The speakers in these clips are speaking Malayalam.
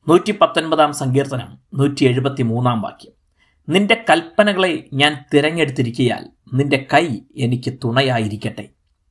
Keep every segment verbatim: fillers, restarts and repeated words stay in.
നൂറ്റി പത്തൊൻപതാം സങ്കീർത്തനം നൂറ്റി എഴുപത്തി മൂന്നാം വാക്യം. നിന്റെ കൽപ്പനകളെ ഞാൻ തിരഞ്ഞെടുത്തിരിക്കയാൽ നിന്റെ കൈ എനിക്ക് തുണയായിരിക്കട്ടെ.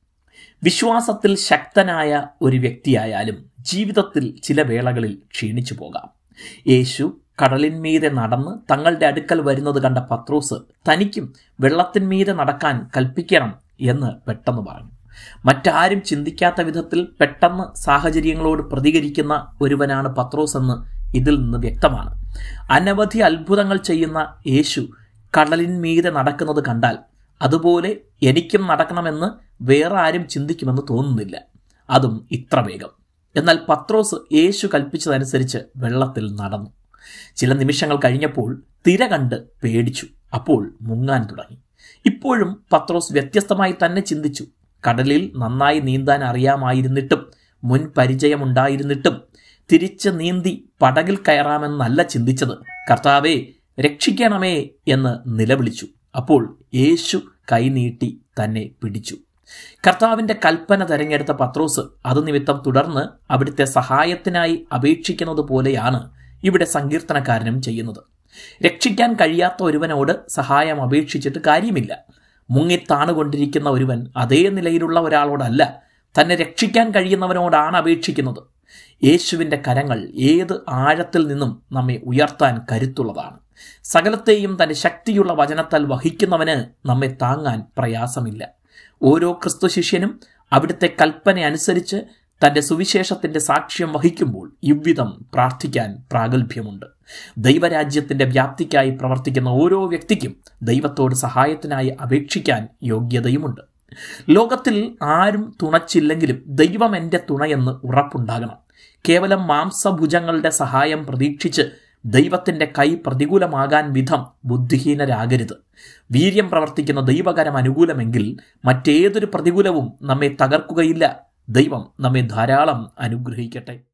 വിശ്വാസത്തിൽ ശക്തനായ ഒരു വ്യക്തിയായാലും ജീവിതത്തിൽ ചില വേളകളിൽ ക്ഷീണിച്ചു പോകാം. യേശു കടലിന്മീതെ നടന്ന് തങ്ങളുടെ അടുക്കൽ വരുന്നത് കണ്ട പത്രോസ് തനിക്കും വെള്ളത്തിന്മീതെ നടക്കാൻ കൽപ്പിക്കണം എന്ന് പെട്ടെന്ന് പറഞ്ഞു. മറ്റാരും ചിന്തിക്കാത്ത വിധത്തിൽ പെട്ടെന്ന് സാഹചര്യങ്ങളോട് പ്രതികരിക്കുന്ന ഒരുവനാണ് പത്രോസ് എന്ന് ഇതിൽ നിന്ന് വ്യക്തമാണ്. അനവധി അത്ഭുതങ്ങൾ ചെയ്യുന്ന യേശു കടലിന്മീതെ നടക്കുന്നത് കണ്ടാൽ അതുപോലെ എനിക്കും നടക്കണമെന്ന് വേറെ ആരും ചിന്തിക്കുമെന്ന് തോന്നുന്നില്ല, അതും ഇത്ര വേഗം. എന്നാൽ പത്രോസ് യേശു കൽപ്പിച്ചതനുസരിച്ച് വെള്ളത്തിൽ നടന്നു. ചില നിമിഷങ്ങൾ കഴിഞ്ഞപ്പോൾ തിര കണ്ട് പേടിച്ചു. അപ്പോൾ മുങ്ങാൻ തുടങ്ങി. ഇപ്പോഴും പത്രോസ് വ്യത്യസ്തമായി തന്നെ ചിന്തിച്ചു. കടലിൽ നന്നായി നീന്താൻ അറിയാമായിരുന്നിട്ടും മുൻ പരിചയമുണ്ടായിരുന്നിട്ടും തിരിച്ച് നീന്തി പടകിൽ കയറാമെന്നല്ല ചിന്തിച്ചത്. കർത്താവേ രക്ഷിക്കണമേ എന്ന് നിലവിളിച്ചു. അപ്പോൾ യേശു കൈനീട്ടി തന്നെ പിടിച്ചു. കർത്താവിൻ്റെ കൽപ്പന തെരഞ്ഞെടുത്ത പത്രോസ് അത് നിമിത്തം തുടർന്ന് അവിടുത്തെ സഹായത്തിനായി അപേക്ഷിക്കുന്നത് പോലെയാണ് ഇവിടെ സങ്കീർത്തനക്കാരനും ചെയ്യുന്നത്. രക്ഷിക്കാൻ കഴിയാത്ത ഒരുവനോട് സഹായം അപേക്ഷിച്ചിട്ട് കാര്യമില്ല. മുങ്ങിത്താണുകൊണ്ടിരിക്കുന്ന ഒരുവൻ അതേ നിലയിലുള്ള ഒരാളോടല്ല, തന്നെ രക്ഷിക്കാൻ കഴിയുന്നവനോടാണ് അപേക്ഷിക്കുന്നത്. യേശുവിൻ്റെ കരങ്ങൾ ഏത് ആഴത്തിൽ നിന്നും നമ്മെ ഉയർത്താൻ കരുത്തുള്ളതാണ്. സകലത്തെയും തൻ്റെ ശക്തിയുള്ള വചനത്താൽ വഹിക്കുന്നവന് നമ്മെ താങ്ങാൻ പ്രയാസമില്ല. ഓരോ ക്രിസ്തു ശിഷ്യനും അവിടുത്തെ കൽപ്പന അനുസരിച്ച് തൻ്റെ സുവിശേഷത്തിൻ്റെ സാക്ഷ്യം വഹിക്കുമ്പോൾ ഇவ்விധം പ്രാർത്ഥിക്കാൻ പ്രാഗൽഭ്യമുണ്ട്. ദൈവരാജ്യത്തിൻ്റെ വ്യാപ്തിക്കായി പ്രവർത്തിക്കുന്ന ഓരോ വ്യക്തിക്കും ദൈവത്തോട് സഹായത്തിനായി അപേക്ഷിക്കാൻ യോഗ്യതയുമുണ്ട്. ലോകത്തിൽ ആരും തുണച്ചില്ലെങ്കിലും ദൈവം എൻ്റെ തുണയെന്ന് ഉറപ്പുണ്ടാകണം. കേവലം മാംസഭുജങ്ങളുടെ സഹായം പ്രതീക്ഷിച്ച് ദൈവത്തിൻ്റെ കൈ പ്രതികൂലമാകാൻ വിധം ബുദ്ധിഹീനരാകരുത്. വീര്യം പ്രവർത്തിക്കുന്ന ദൈവകരം അനുകൂലമെങ്കിൽ മറ്റേതൊരു പ്രതികൂലവും നമ്മെ തകർക്കുകയില്ല. ദൈവം നമ്മെ ധാരാളം അനുഗ്രഹിക്കട്ടെ.